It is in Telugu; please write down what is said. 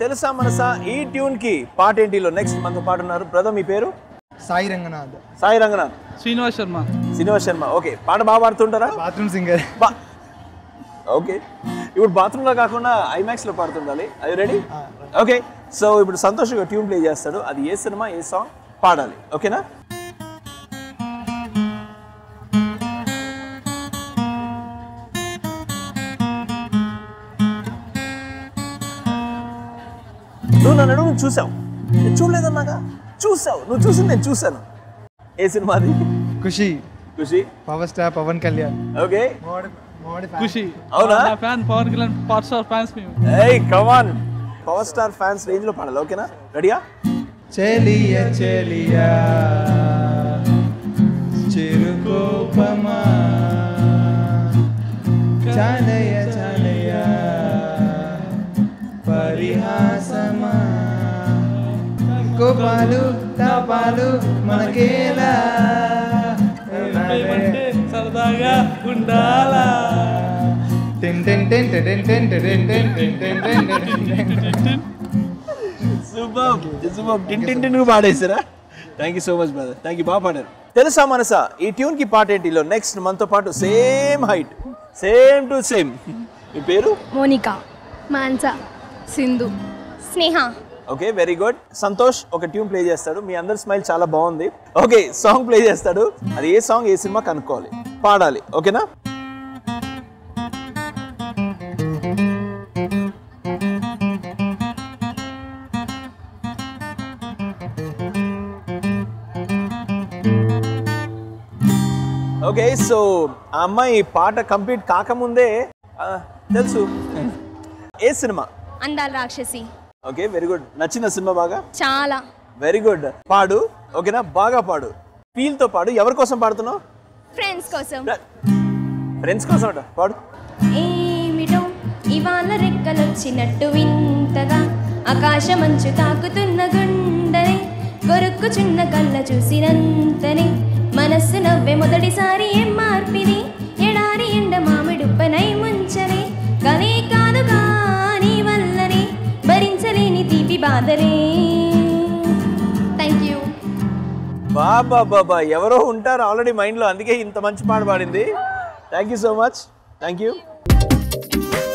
తెలుసా మనసా ఈ ట్యూన్ కి పాట ఏంటిలో నెక్స్ట్ మనతో పాటు ఉన్నారు బ్రదర్. మీ పేరు? సాయి రంగనాథ్. సాయి రంగనాథ్. శ్రీనివాస్ శర్మ. శ్రీనివాస్ శర్మ. ఓకే, పాట బాగా పాడుతుంటారా? Bathroom singer. ఓకే, ఇప్పుడు బాత్రూమ్ లో కాకుండా ఐమాక్స్ లో పాడుతుండాలి. అది రెడీ? ఓకే, సో ఇప్పుడు సంతోష్ ట్యూన్ ప్లే చేస్తాడు. అది ఏ సినిమా, ఏ సాంగ్ పాడాలి. ఓకేనా? నువ్వు నన్ను చూసావు, నేను చూడలేదన్నాగా. చూసావు, నువ్వు చూసింది నేను చూసాను. ఏ సినిమా అది? Kushi. Kushi. Power star Pawan Kalyan. Okay, Kushi. అవునా? Fan Pawan Kalyan, power star fans మేము. ఏయ్ come on, power star fans range లో పాడాలి. ఓకేనా? రెడీయా? చెలియా చెలియా చిరుకోపమా చాలయ చాలయ పరిహాసమా కోపాలు తాపాలు మనకేలా సరదాగా ఉండాలా. Super super. టిన్ పాడేసారా? Thank you so much brother. Thank you, బాగా పాడారు. తెలుసా మనసా ఈ ట్యూన్ కి పాట ఏంటిలో నెక్స్ట్ మనతో పాటు same height, same to same. మీ పేరు? Monika. Mansa. Sindhu. Sneha. Okay, very good. Santosh ఒక ట్యూన్ ప్లే చేస్తాడు. మీ అందరి స్మైల్ చాలా బాగుంది. ఓకే, సాంగ్ ప్లే చేస్తాడు. అది ఏ సాంగ్, ఏ సినిమా కనుక్కోవాలి, పాడాలి. ఓకేనా? ఓకే, సో ఆ అమ్మాయి పాట కంప్లీట్ కాకముందే తెలుసు ఏ సినిమా? Andala Rakshasi. Okay, very good. నచ్చిన సినిమా బాగా? చాలా. Very good. పాడు. ఓకేనా? బాగా పాడు, ఫీల్ తో పాడు. ఎవరి కోసం పాడుతున్నావు? ఫ్రెండ్స్ కోసం. ఫ్రెండ్స్ కోసం అట, పాడు. ఏమిటో ఇవాళ రెక్కలొచ్చినట్టు వింతగా ఆకాశమంచు తాకుతున్న గుండెని కొరుక్కుచున్న కళ్ళ చూసినంతని మనస్సు నవ్వే మొదటిసారి ఏం మార్పిది ఎడారి ఎండ మామిడుప్పనై ముంచని కనే కాదు కాని వల్లని భరించలేని తీపి బాధలే. Thank you. బాబా బాబా, ఎవరో ఉంటారు ఆల్రెడీ మైండ్ లో, అందుకే ఇంత మంచి పాట పాడింది. Thank you so much. Thank you.